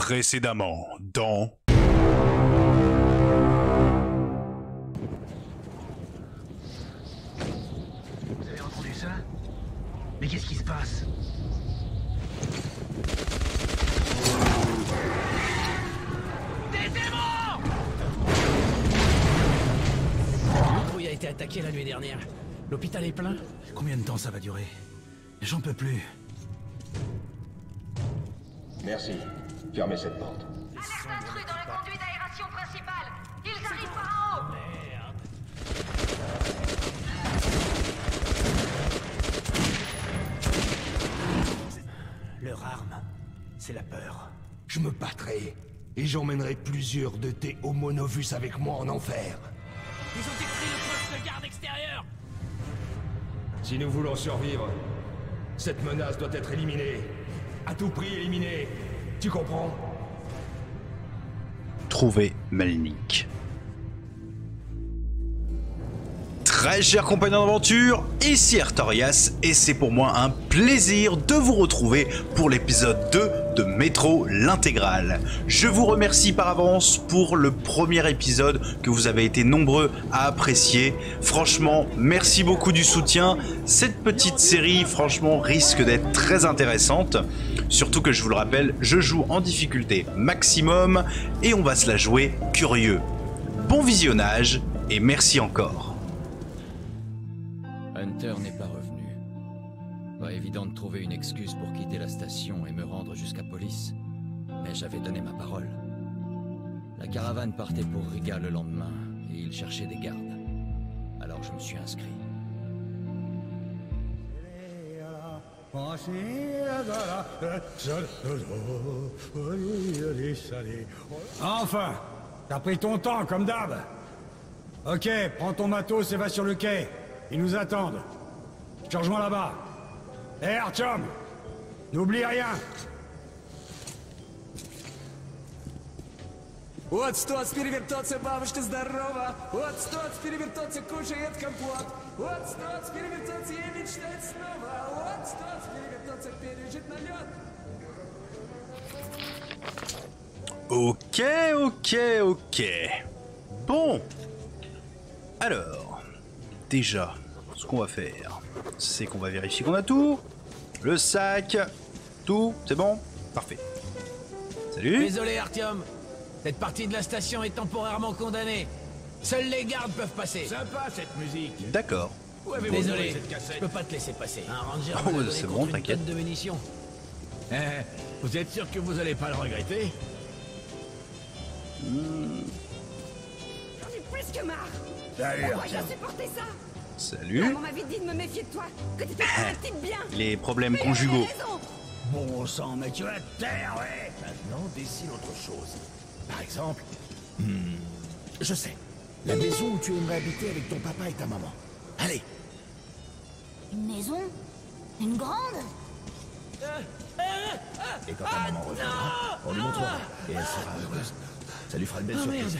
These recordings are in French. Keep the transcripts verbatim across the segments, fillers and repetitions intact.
Précédemment dans... Vous avez entendu ça? Mais qu'est-ce qui se passe? Des démons! Le grouille a été attaqué la nuit dernière. L'hôpital est plein. Combien de temps ça va durer? J'en peux plus. Merci. Fermez cette porte. Alerte intrus dans le conduit d'aération principal. Ils arrivent par en haut. Leur arme, c'est la peur. Je me battrai, et j'emmènerai plusieurs de tes Homo novus avec moi en enfer. Ils ont détruit le poste de garde extérieur. Si nous voulons survivre, cette menace doit être éliminée. À tout prix éliminée. Tu comprends? Trouver Melnik. Très chers compagnons d'aventure, ici Artorias et c'est pour moi un plaisir de vous retrouver pour l'épisode deux de Metro l'intégrale. Je vous remercie par avance pour le premier épisode que vous avez été nombreux à apprécier. Franchement, merci beaucoup du soutien. Cette petite série, franchement, risque d'être très intéressante. Surtout que je vous le rappelle, je joue en difficulté maximum et on va se la jouer curieux. Bon visionnage et merci encore. Hunter n'est pas revenu. Pas évident de trouver une excuse pour quitter la station et me rendre jusqu'à Police. Mais j'avais donné ma parole. La caravane partait pour Riga le lendemain et il cherchait des gardes. Alors je me suis inscrit. Enfin, t'as pris ton temps comme d'hab. Ok, prends ton matos et va sur le quai. Ils nous attendent. Je te rejoins là-bas. Hé, hey, Artyom, n'oublie rien. Вот стоит перевертаться, бабушка здорова. Вот стоит перевертаться, кушает компот. Вот стоит перевертаться и мечтать снова. Вот стоит перевертаться, пережить налет. Ok, ok, ok. Bon. Alors, déjà, ce qu'on va faire, c'est qu'on va vérifier qu'on a tout. Le sac, tout, c'est bon? Parfait. Salut. Désolé Artyom. Cette partie de la station est temporairement condamnée. Seuls les gardes peuvent passer. Sympa cette musique. D'accord. Désolé, je peux pas te laisser passer. Un ranger Oh, m'a donné c'est contre bon, une t'inquiète. tonne de munitions. Eh, vous êtes sûr que vous allez pas le regretter? J'en ai plus que marre. Salut, Pourquoi Artyom. j'ai supporté ça? Salut. Maman m'avait dit de me méfier de toi. Que t'étais pas une petite bien. Les problèmes Mais elle avait conjugaux. raison. Bon sang, mais tu vas te taire, ouais. Maintenant, décide autre chose. Par exemple... hmm, je sais. La maison où tu aimerais habiter avec ton papa et ta maman. Allez. Une maison? Une grande? Et quand ta maman reviendra, on lui montrera. Et elle sera heureuse. Ça lui fera une belle surprise.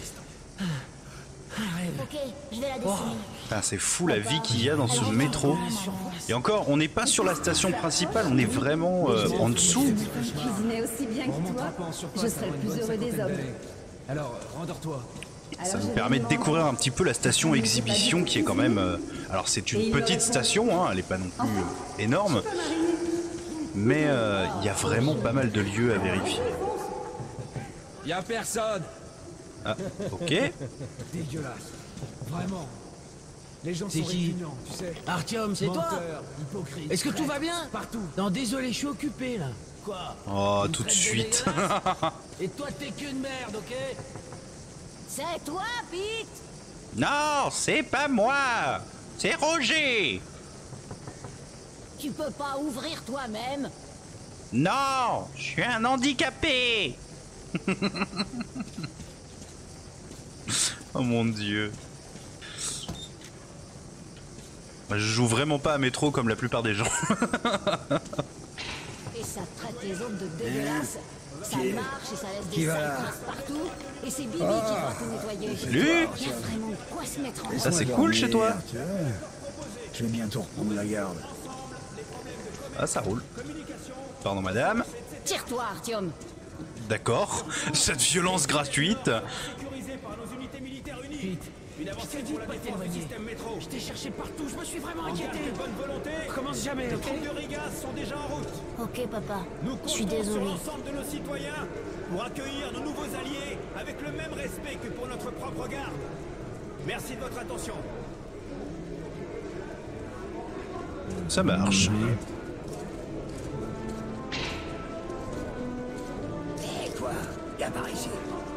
Ok, je vais la dessiner. Ah, c'est fou la vie qu'il y a dans ce métro. Et encore, on n'est pas sur la station principale, on est vraiment euh, en dessous. Je cuisinais aussi bien que toi. Je serais le plus heureux des hommes. Alors, rendors-toi. Ça nous permet de découvrir un petit peu la station exhibition qui est quand même... euh, alors c'est une petite station, hein, elle n'est pas non plus euh, énorme. Mais il euh, y a vraiment pas mal de lieux à vérifier. Y a personne. Ah, ok. Dégueulasse. Vraiment. Les gens C'est sont qui? répugnants, tu sais. Artyom, c'est toi? Menteurs, hypocrites, Est-ce que tout traîtres, va bien? Partout. Non, désolé, je suis occupé là. Quoi? Oh, Une tout de traite suite. dégueulasse? Et toi, t'es qu'une merde, ok? C'est toi, Pete. Non, c'est pas moi. C'est Roger. Tu peux pas ouvrir toi-même. Non, je suis un handicapé. Oh mon dieu. Je joue vraiment pas à métro comme la plupart des gens. Et ça traite les autres de dégueulasses. Ça marche et ça laisse Qui des va sales là? traces partout. Et c'est Bibi qui va tout nettoyer. Salut. Il y a vraiment de quoi se mettre en Ça c'est Laisse-moi cool chez toi. dormir, tu vois. Je vais bientôt reprendre la garde. Ah ça roule. Pardon madame. Tire-toi, Artyom. D'accord. Cette violence gratuite. Sécurisé par nos unités militaires unies. Une avancée pour la défense du système métro. Je t'ai cherché partout, je me suis vraiment En inquiété. garde de bonne volonté. Commence jamais, Les ok? troupes de Riga sont déjà en route. Ok, papa. Nous Je suis comptons sur désolé. l'ensemble de nos citoyens pour accueillir nos nouveaux alliés avec le même respect que pour notre propre garde. Merci de votre attention. Ça marche. Et toi, viens par ici.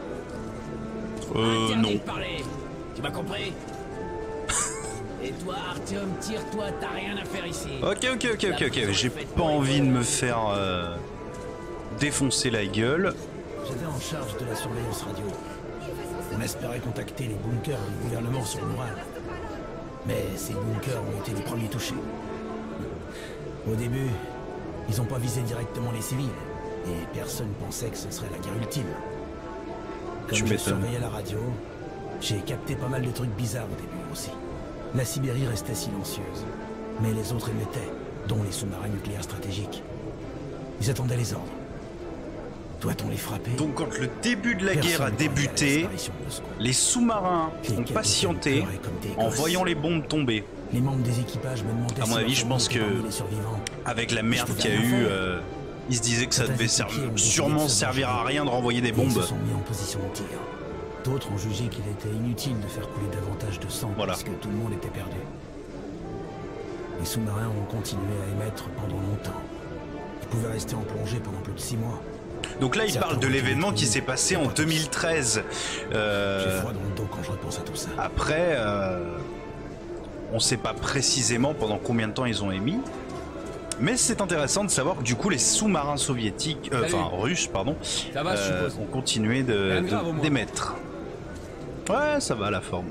Euh, Interdit non. de parler. Tu m'as compris? Et toi, Artyom, tire-toi, t'as rien à faire ici. Ok, ok, ok, ok, ok. J'ai pas envie de me faire euh, défoncer la gueule. J'étais en charge de la surveillance radio. On espérait contacter les bunkers du gouvernement sur le moral. Mais ces bunkers ont été les premiers touchés. Au début, ils n'ont pas visé directement les civils. Et personne pensait que ce serait la guerre ultime. Comme Tu je m'étonnes. surveillais la radio, j'ai capté pas mal de trucs bizarres au début aussi. La Sibérie restait silencieuse. Mais les autres émettaient, dont les sous-marins nucléaires stratégiques. Ils attendaient les ordres. Doit-on les frapper? Donc quand le début de la Personne guerre a ne croyait à la débuté, disparition de Moscou. les sous-marins Les ont capitaines patienté pleuraient comme des en gosses. voyant les bombes tomber. Les membres des équipages me demandaient À mon si avis, leur je pense famille était que parmi les survivants. avec la merde qu'il y a eu, euh, ils se disaient que ça Certains devait ser- équipiers ont décidé sûrement de se servir à venger. rien de renvoyer des Et bombes. Ils se sont mis en position de tir. D'autres ont jugé qu'il était inutile de faire couler davantage de sang Voilà. parce que tout le monde était perdu. Les sous-marins ont continué à émettre pendant longtemps. Ils pouvaient rester en plongée pendant plus de six mois. Donc là, il Certains parle de ont été l'événement qui détruits, s'est passé mais en pas tous. deux mille treize. Euh, J'ai froid dans le dos quand je repense à tout ça. Après, euh, on sait pas précisément pendant combien de temps ils ont émis. Mais c'est intéressant de savoir que du coup les sous-marins soviétiques, euh, Salut. enfin russes, pardon, Ça va, je euh, suppose. ont continué de, Rien de de- grave, au moins. d'émettre. Ouais, ça va la forme.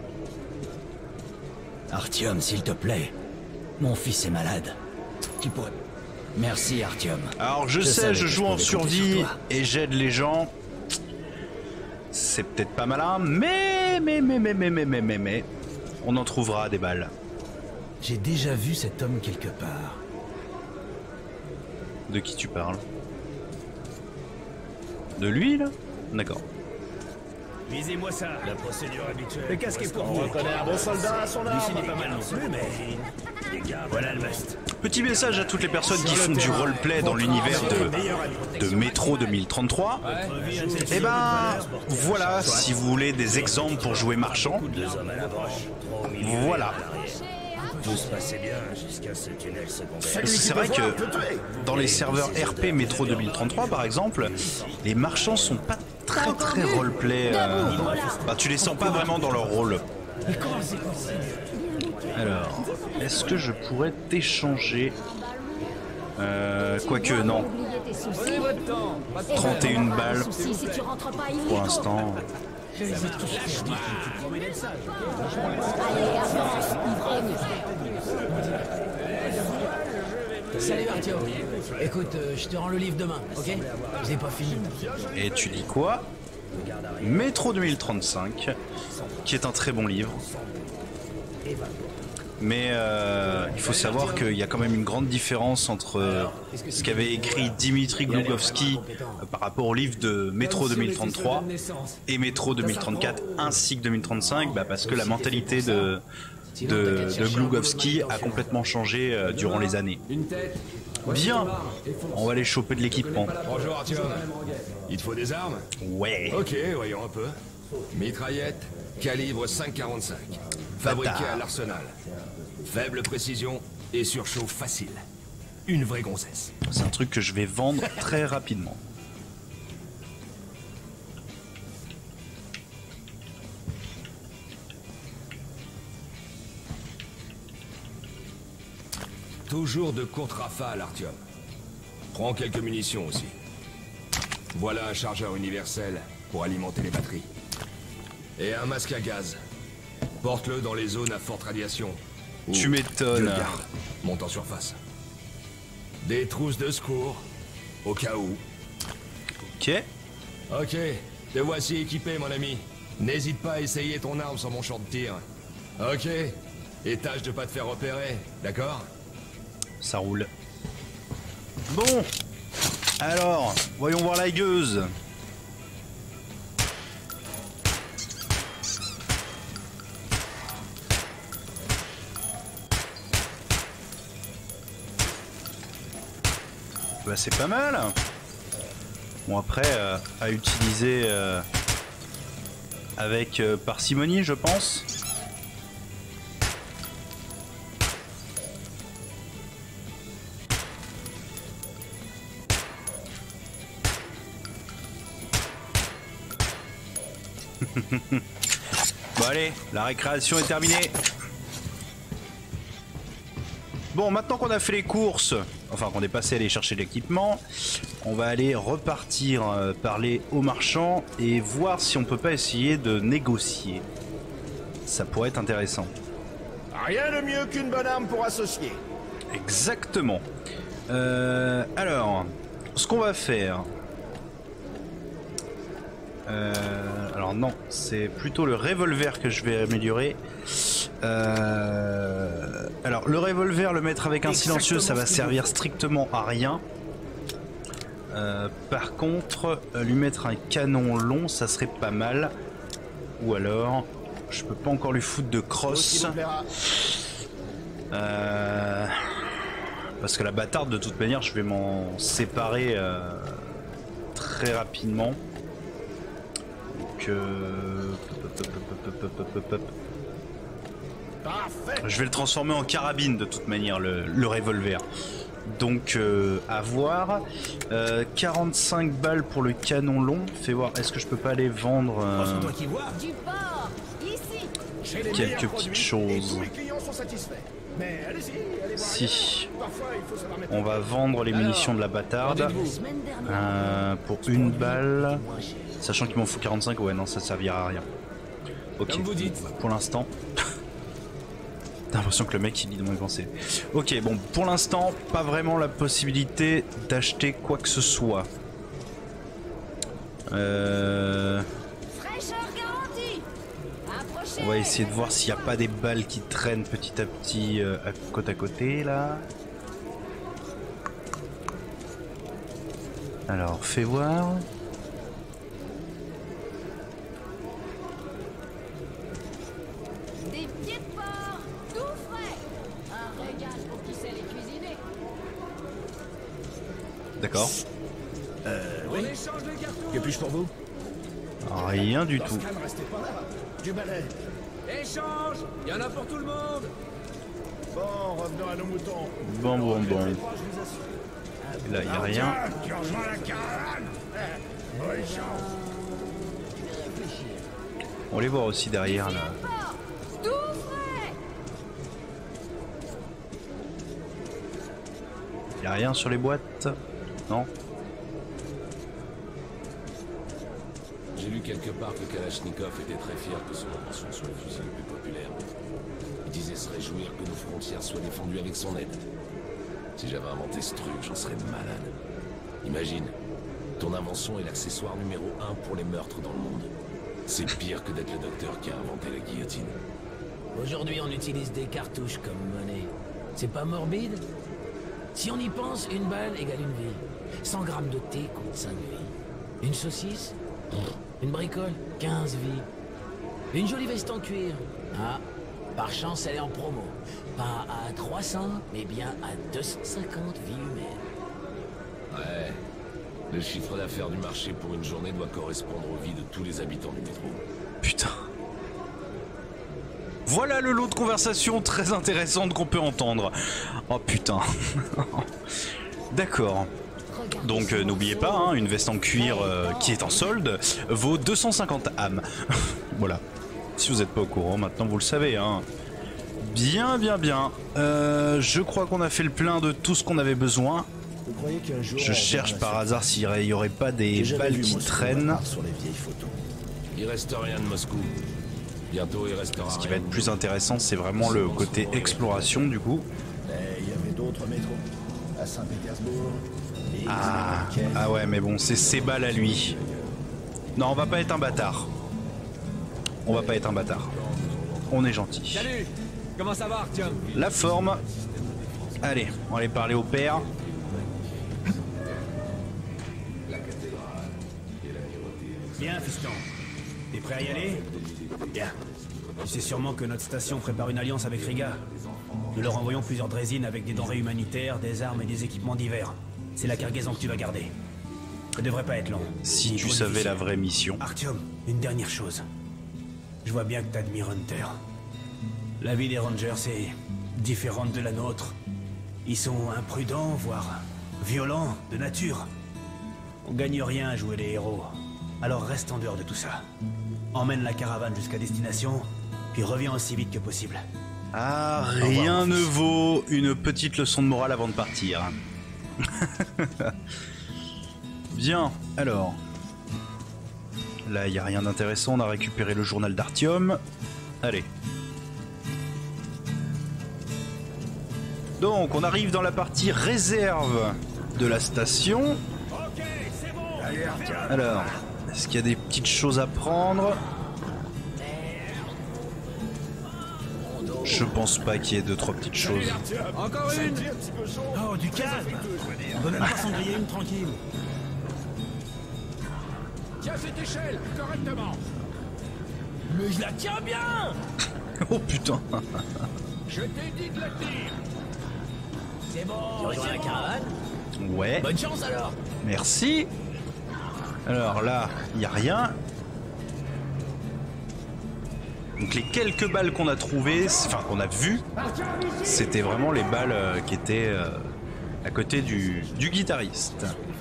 Artyom, s'il te plaît. Mon fils est malade. Tu pourrais... Merci, Artyom. Alors je, Je sais, savais je que joue je en pouvais compter survie sur toi. et j'aide les gens. C'est peut-être pas malin, mais mais mais mais mais mais mais mais mais on en trouvera des balles. J'ai déjà vu cet homme quelque part. De qui tu parles? De lui là? D'accord. Visez-moi ça. La procédure habituelle. Le casque est pour vous. reconnaît un bon soldat à son arme. Lucie n'est pas mal non plus, mais... Voilà le reste. Petit message à toutes les personnes qui font du roleplay dans l'univers de, de Metro deux mille trente-trois. Et ben voilà, si vous voulez des exemples pour jouer marchand, voilà. Tout se passait bien jusqu'à ce tunnel secondaire. C'est vrai que dans les serveurs R P Metro deux mille trente-trois par exemple, les marchands sont pas très très roleplay. euh, bah, tu les sens pas vraiment dans leur rôle. Alors, est-ce que je pourrais t'échanger euh, Quoique non, Prenez votre temps. Pas de trente et une balles Si, si tu rentres pas pour immédiatement. l'instant. Allez, avance, ivrogne. Salut Artyom. Écoute, euh, je te rends le livre demain, ok? Je n'ai pas fini. Et tu dis quoi? Metro deux mille trente-cinq, qui est un très bon livre. Mais euh, il faut savoir qu'il y a quand même une grande différence entre euh, ce qu'avait écrit Dimitri Glugovski euh, par rapport au livre de Metro deux mille trente-trois et Metro deux mille trente-quatre ainsi que deux mille trente-cinq, bah parce que la mentalité de, de, de Glugovski a complètement changé euh, durant les années. Une tête. Bien, on va aller choper de l'équipement. Bonjour Artyom. Il te faut des armes? Ouais. Ok, voyons un peu. Mitraillette, calibre cinq quarante-cinq. Fabriquée Bâtard. à l'arsenal. Faible précision et surchauffe facile. Une vraie gonzesse. C'est un truc que je vais vendre très rapidement. Toujours de courtes rafales, Artyom. Prends quelques munitions aussi. Voilà un chargeur universel pour alimenter les batteries. Et un masque à gaz. Porte-le dans les zones à forte radiation. Ou Tu m'étonnes. Dieu garde, monte en surface. Des trousses de secours, au cas où. Ok. Ok, te voici équipé, mon ami. N'hésite pas à essayer ton arme sur mon champ de tir. Ok, et tâche de pas te faire repérer, d'accord? Ça roule. Bon, Alors, voyons voir la gueuse. Bah c'est pas mal. Bon après euh, à utiliser euh, avec euh, parcimonie je pense. Bon allez, la récréation est terminée. Bon, maintenant qu'on a fait les courses, enfin qu'on est passé à aller chercher l'équipement, on va aller repartir euh, parler aux marchands et voir si on peut pas essayer de négocier. Ça pourrait être intéressant. Rien de mieux qu'une bonne arme pour associer. Exactement. Euh, alors, ce qu'on va faire... Euh, alors non, c'est plutôt le revolver que je vais améliorer. Euh, alors le revolver, le mettre avec un Exactement silencieux, ça va servir strictement à rien. Euh, par contre, lui mettre un canon long, ça serait pas mal. Ou alors, je peux pas encore lui foutre de crosse. Euh, parce que la bâtarde, de toute manière, je vais m'en séparer euh, très rapidement. Donc, euh... je vais le transformer en carabine de toute manière, le, le revolver. Donc euh, à voir. euh, quarante-cinq balles pour le canon long. Fais voir, est-ce que je peux pas aller vendre euh, quelques petites choses. Si on va vendre les munitions de la bâtarde euh, pour une balle, sachant qu'il m'en faut quarante-cinq, ouais non ça servira à rien. Ok, pour l'instant. T'as l'impression que le mec il lit dans mes pensées. Ok, bon, pour l'instant, pas vraiment la possibilité d'acheter quoi que ce soit. Euh... On va essayer de voir s'il n'y a pas des balles qui traînent petit à petit euh, à côte à côté là. Alors, fais voir. D'accord. Euh, oui. Que puis-je pour vous? Rien du tout. Du balai. Échange. Il y en a pour tout le monde. Bon, revenons à nos moutons. Bon, bon, bon. Et là, il n'y a rien. Tu rejoins la caravane. On les voit aussi derrière là. Il n'y a rien sur les boîtes? Non. J'ai lu quelque part que Kalachnikov était très fier que son invention soit le fusil le plus populaire. Il disait se réjouir que nos frontières soient défendues avec son aide. Si j'avais inventé ce truc, j'en serais malade. Imagine, ton invention est l'accessoire numéro un pour les meurtres dans le monde. C'est pire que d'être le docteur qui a inventé la guillotine. Aujourd'hui, on utilise des cartouches comme monnaie. C'est pas morbide? Si on y pense, une balle égale une vie. cent grammes de thé coûte cinq vies. Une saucisse? Une bricole? quinze vies. Une jolie veste en cuir? Ah, par chance, elle est en promo. Pas à trois cents, mais bien à deux cent cinquante vies humaines. Ouais. Le chiffre d'affaires du marché pour une journée doit correspondre aux vies de tous les habitants du métro. Putain. Voilà le lot de conversation très intéressante qu'on peut entendre. Oh putain. D'accord. Donc euh, n'oubliez pas, hein, une veste en cuir euh, qui est en solde vaut deux cent cinquante âmes. Voilà. Si vous n'êtes pas au courant, maintenant vous le savez. Hein. Bien, bien, bien. Euh, je crois qu'on a fait le plein de tout ce qu'on avait besoin. Je cherche par hasard s'il n'y aurait pas des balles qui traînent. Il reste rien de Moscou. Bientôt il restera. Ce qui va être plus intéressant, c'est vraiment le côté exploration du coup. Il y avait d'autres métros à Saint-Pétersbourg. Ah, ah ouais, mais bon, c'est ses balles à lui. Non, on va pas être un bâtard. On va pas être un bâtard. On est gentil. Salut. Comment ça va, Artyom? La forme. Allez, on va aller parler au père. Bien, fiston. T'es prêt à y aller? Bien. Tu sais sûrement que notre station prépare une alliance avec Riga. Nous leur envoyons plusieurs draisines avec des denrées humanitaires, des armes et des équipements divers. C'est la cargaison que tu vas garder. Ça devrait pas être long. Si tu savais la vraie mission. Artyom, une dernière chose. Je vois bien que t'admires Hunter. La vie des Rangers est différente de la nôtre. Ils sont imprudents, voire violents de nature. On gagne rien à jouer les héros. Alors reste en dehors de tout ça. Emmène la caravane jusqu'à destination, puis reviens aussi vite que possible. Ah, rien ne vaut une petite leçon de morale avant de partir. Bien, alors. Là, il n'y a rien d'intéressant, on a récupéré le journal d'Artyom. Allez. Donc, on arrive dans la partie réserve de la station. Alors, est-ce qu'il y a des petites choses à prendre? Je pense pas qu'il y ait deux, trois petites choses. Encore une. Oh, du calme. On peut même pas s'en griller une tranquille. Tiens cette échelle, correctement. Mais je la tiens bien. Oh putain. Je t'ai dit de la tenir. C'est bon. Tu rejoins la caravane? Ouais. Bonne chance alors. Merci. Alors là, il n'y a rien. Donc les quelques balles qu'on a trouvées, enfin qu'on a vues, c'était vraiment les balles euh, qui étaient euh, à côté du, du guitariste.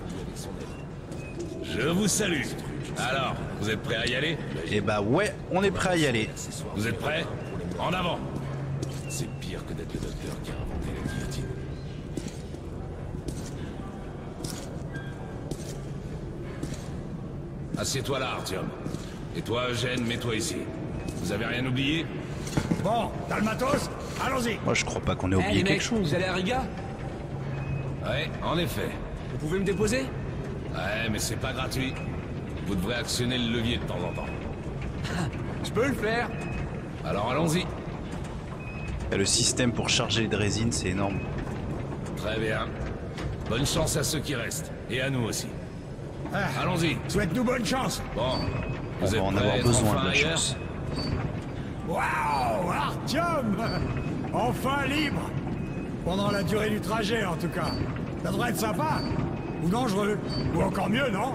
Je vous salue. Alors, vous êtes prêts à y aller? Eh bah ouais, on est prêt à y aller. Vous êtes prêts? En avant. C'est pire que d'être le docteur qui a inventé la guillotine. Assieds-toi là, Artyom. Et toi, Eugène, mets-toi ici. Vous avez rien oublié? Bon, t'as le matos? Allons-y. Moi je crois pas qu'on ait Eh, oublié les quelque mecs, chose. vous allez à Riga? Ouais, en effet. Vous pouvez me déposer? Ouais, mais c'est pas gratuit. Vous devrez actionner le levier de temps en temps. Je peux le faire. Alors allons-y. Et le système pour charger les draisines, c'est énorme. Très bien. Bonne chance à ceux qui restent. Et à nous aussi. Ah, Allons-y. souhaite-nous bonne chance. Bon. On Vous va êtes en prêts à avoir être besoin enfin de la ailleurs? chance. Waouh, Artyom. Enfin libre. Pendant la durée du trajet, en tout cas. Ça devrait être sympa. Ou dangereux. Ou encore mieux, non?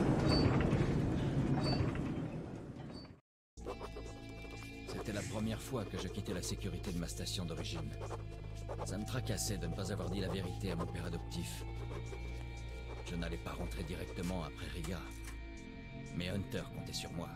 C'était la première fois que je quittais la sécurité de ma station d'origine. Ça me tracassait de ne pas avoir dit la vérité à mon père adoptif. Je n'allais pas rentrer directement après Riga. Mais Hunter comptait sur moi.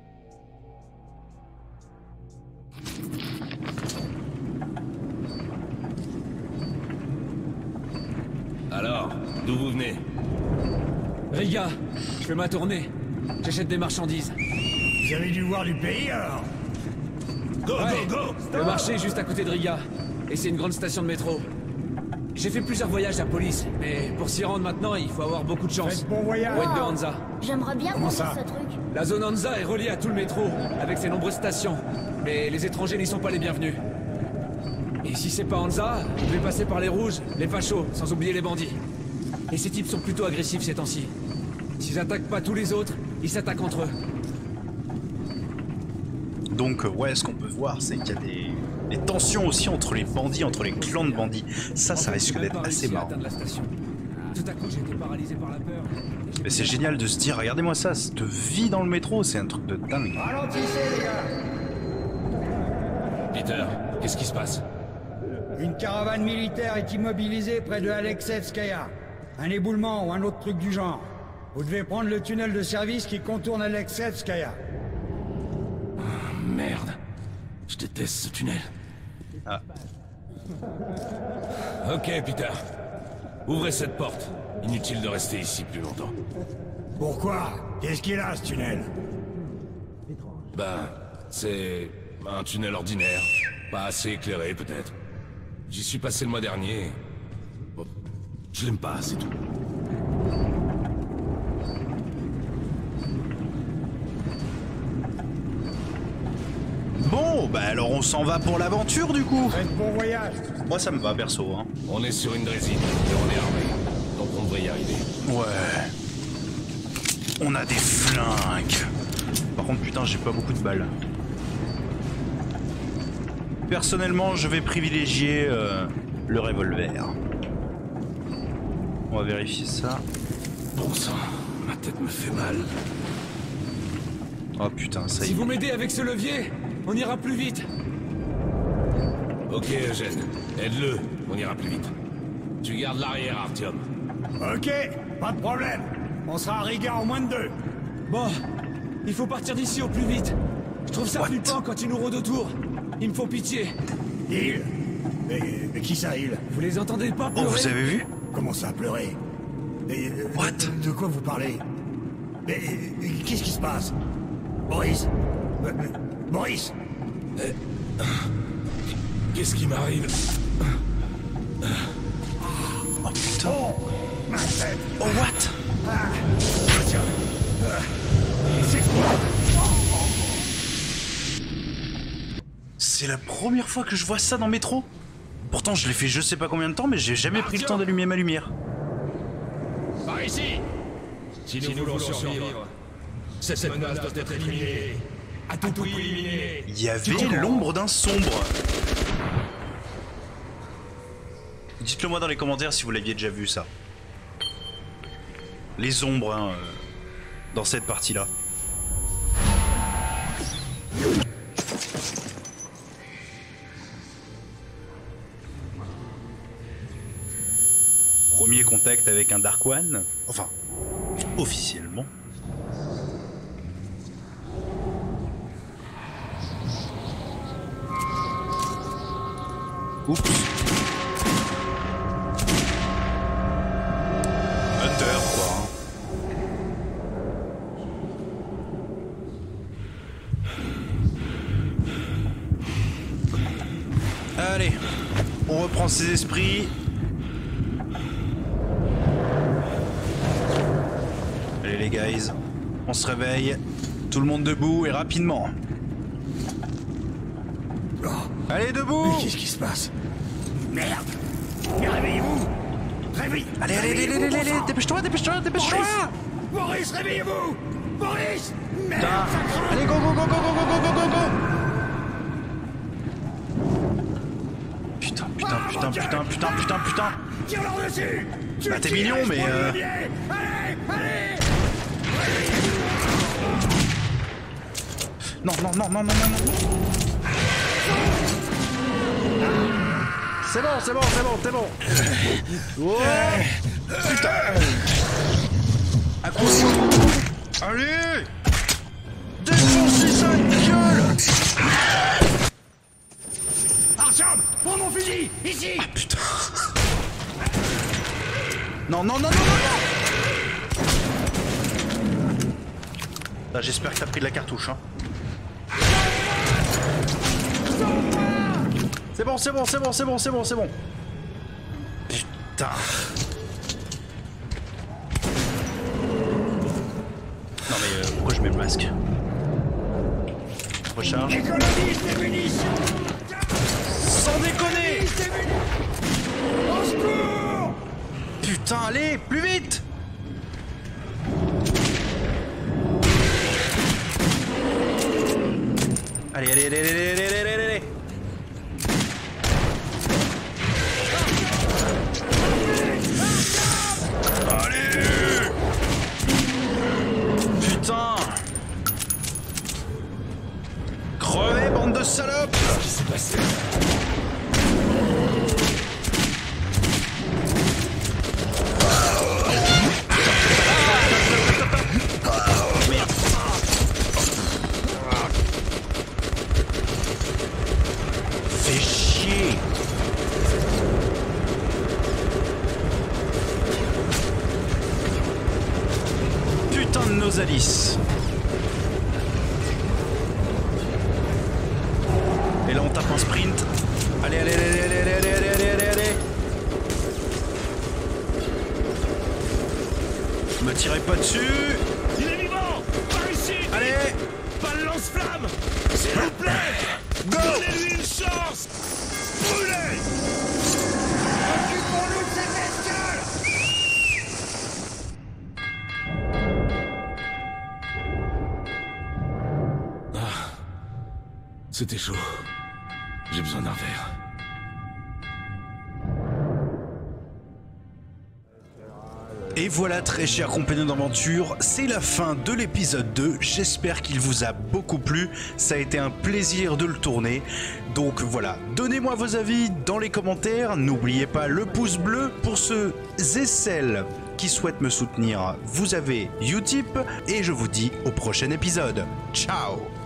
Alors, d'où vous venez? Riga, je fais ma tournée. J'achète des marchandises. Vous avez dû voir du pays, alors? Go, Ouais, go, go! le marché est juste à côté de Riga. Et c'est une grande station de métro. J'ai fait plusieurs voyages à Police, mais pour s'y rendre maintenant, il faut avoir beaucoup de chance. Faites bon voyage. Oued de Hansa. J'aimerais bien Comment conduire ça ce truc. La zone Hansa est reliée à tout le métro, avec ses nombreuses stations. Mais les étrangers n'y sont pas les bienvenus. Et si c'est pas Hansa, vous devez passer par les rouges, les fachos, sans oublier les bandits. Et ces types sont plutôt agressifs ces temps-ci. S'ils attaquent pas tous les autres, ils s'attaquent entre eux. Donc ouais, ce qu'on peut voir, c'est qu'il y a des, des tensions aussi entre les bandits, entre les clans de bandits. Ça, ça risque d'être assez marrant. La station. Tout à coup, j'ai été paralysé par la peur. Mais c'est génial de se dire, regardez-moi ça, cette vie dans le métro, c'est un truc de dingue. Ralentissez, les gars. Peter, qu'est-ce qui se passe? Une caravane militaire est immobilisée près de Alexevskaya. Un éboulement ou un autre truc du genre. Vous devez prendre le tunnel de service qui contourne Alexevskaya. Merde. Je déteste ce tunnel. Ah. Ok, Peter. Ouvrez cette porte. Inutile de rester ici plus longtemps. Pourquoi? Qu'est-ce qu'il a, ce tunnel? Ben, c'est un tunnel ordinaire. Pas assez éclairé, peut-être. J'y suis passé le mois dernier. Bon, je l'aime pas, c'est tout. Bon, bah alors on s'en va pour l'aventure du coup. Faites bon voyage. Moi ça me va perso, hein. On est sur une draisine et on est armé. Donc on devrait y arriver. Ouais. On a des flingues. par contre, putain, j'ai pas beaucoup de balles. Personnellement, je vais privilégier euh, le revolver. On va vérifier ça. Bon sang, ma tête me fait mal. Oh putain, ça y est. Si vous m'aidez avec ce levier, on ira plus vite. Ok, Eugène, aide-le, on ira plus vite. Tu gardes l'arrière, Artyom. Ok, pas de problème. On sera à Riga en moins de deux. Bon, il faut partir d'ici au plus vite. Je trouve ça What? flippant quand ils nous rôdent autour. Ils me font pitié. Il mais, mais qui ça, il Vous les entendez pas Oh, pleurer? vous avez vu? Comment ça, pleurer Et, euh, What? de, de quoi vous parlez Mais euh, qu'est-ce qui se passe Boris Euh, euh, Boris Qu'est-ce qui m'arrive? Oh putain. Oh Ma tête Oh what? Ah. Tiens. Ah. C'est quoi C'est la première fois que je vois ça dans Métro. Pourtant, je l'ai fait je sais pas combien de temps, mais j'ai jamais pris le temps d'allumer ma lumière. Par ici! Si nous, si nous voulons survivre, cette, cette menace doit être éliminée. À tout prix éliminée. Il y avait l'ombre d'un sombre. Dites-le moi dans les commentaires si vous l'aviez déjà vu ça. Les ombres, hein, euh, dans cette partie-là. Premier contact avec un Dark One. Enfin, officiellement. Oups. Hunter, quoi. Hein. Allez, on reprend ses esprits. Allez les guys, on se réveille. Tout le monde debout et rapidement. Oh. Allez, debout! Mais qu'est-ce qui se passe? Merde! Mais réveillez-vous! Réveillez! Allez, allez, allez, allez, allez, allez, dépêche-toi, dépêche-toi, dépêche-toi! Boris, réveillez-vous! Boris! Merde! Putain. Allez, go, go, go, go, go, go, go, go, go! Putain, putain, putain, putain, putain, putain, putain! Tire-leur dessus! Bah, t'es mignon, mais euh... Allez, allez! Non, non, non, non, non, non, non! C'est bon, c'est bon, c'est bon, c'est bon! Oh putain! Accroche! Allez! Défoncez ça, gueule! Artyom! Prends mon fusil! Ici! Ah putain! Non, non, non, non, non, non! Là, j'espère que t'as pris de la cartouche, hein. C'est bon, c'est bon, c'est bon, c'est bon, c'est bon, c'est bon. Putain. Non mais euh, pourquoi je mets le masque? Recharge. Économise des munitions! Sans déconner! Au secours! Putain, allez, plus vite! Allez, allez, allez, allez, allez, allez, allez, allez. Allez! Putain! Crevez, bande de salopes! Qu'est-ce qui s'est passé? Fais chier! Putain de Nosalis! Et là on tape un sprint. Allez, allez, allez, allez, allez, allez, allez, allez, allez, allez. Me tirez pas dessus. Il est vivant! Par ici! Allez, Pas de lance-flamme! S'il vous plaît! go! Donnez-lui une chance! Brûlez! Occupons-nous de ces bestioles! C'était chaud. J'ai besoin d'un verre. Et voilà, très chers compagnons d'aventure, c'est la fin de l'épisode deux. J'espère qu'il vous a beaucoup plu. Ça a été un plaisir de le tourner. Donc voilà, donnez-moi vos avis dans les commentaires. N'oubliez pas le pouce bleu. Pour ceux et celles qui souhaitent me soutenir, vous avez Utip. Et je vous dis au prochain épisode. Ciao!